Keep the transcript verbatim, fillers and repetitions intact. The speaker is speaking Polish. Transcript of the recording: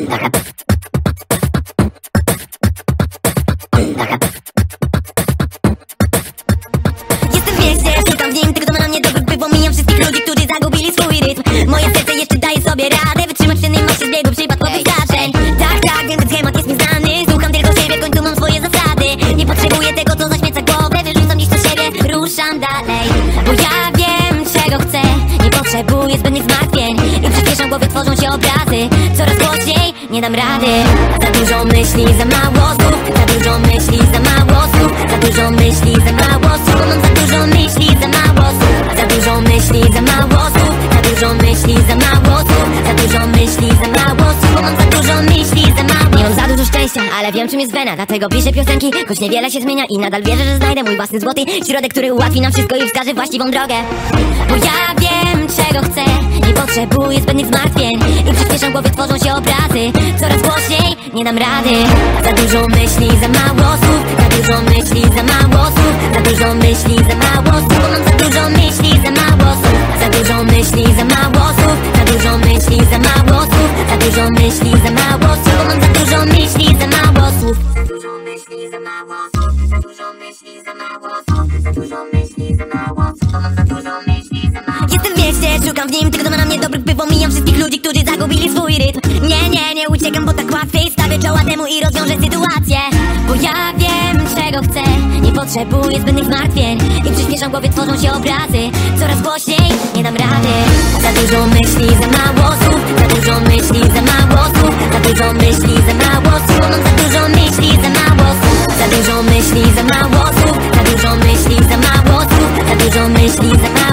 Jestem w mieście, szukam w nim tego, co ma na mnie dobry wpływ. Pomijam wszystkich ludzi, którzy zagubili swój rytm. Moje serce jeszcze daje sobie radę wytrzymać w cennej masie zbiegu przypadkowych zdarzeń. Tak, tak, wiem, ten schemat jest mi znany. Słucham tylko siebie, w końcu mam swoje zasady. Nie potrzebuję tego, co zaśmieca głowę. Wyrzucam dziś do siebie, ruszam dalej. Bo ja wiem, czego chcę. Nie potrzebuję zbędnych zmartwień. I przyspieszam głowy, tworzą się obrazy. Coraz głośniej, nie dam rady. Za dużo myśli, za mało słów. Za dużo myśli, za mało słów. Za dużo myśli, za mało słów. Mam za dużo myśli, za mało słów. Za dużo myśli, za mało słów. Za dużo myśli, za mało słów. Za dużo myśli, za mało słów. Mam za dużo myśli, za mało. Nie mam za dużo szczęścia, ale wiem, czym jest wena. Dlatego piszę piosenki, choć niewiele się zmienia. I nadal wierzę, że znajdę mój własny złoty środek, który ułatwi nam wszystko i wskaże właściwą drogę. Bo ja wiem, czego chcę. Nie potrzebuję zbędnych zmartwień. I przyspieszam głowy, tworzą się obrazy. Coraz głośniej, nie dam rady. Za dużo myśli, za mało słów. Za dużo myśli, za mało słów. Za dużo myśli, za mało słów. Mam za dużo myśli, za mało słów. Za dużo myśli, za mało słów. Za dużo myśli, za mało słów. Za dużo myśli, za mało słów. Mam za dużo myśli, za mało słów. Za dużo myśli, za mało słów. Za dużo myśli, za mało słów. Za dużo myśli, za mało słów. Mam za dużo myśli, za mało słów. Jestem w mieście, szukam w nim tego, co ma na mnie dobry wpływ. Pomijam wszystkich ludzi, którzy zagubili swój rytm. Nie, nie, nie uciekam, bo tak łatwiej. Stawię czoła temu i rozwiążę sytuację. Bo ja wiem, czego chcę. Nie potrzebuję zbędnych zmartwień. I przyspieszam głowy, tworzą się obrazy. Coraz głośniej, nie dam rady. Za dużo myśli, za mało słów. Za dużo myśli, za mało słów. Za dużo myśli, za mało słów. Mam za dużo myśli, za mało słów. Za dużo myśli, za mało słów. Za dużo myśli, za mało słów. Za dużo myśli, za mało słów.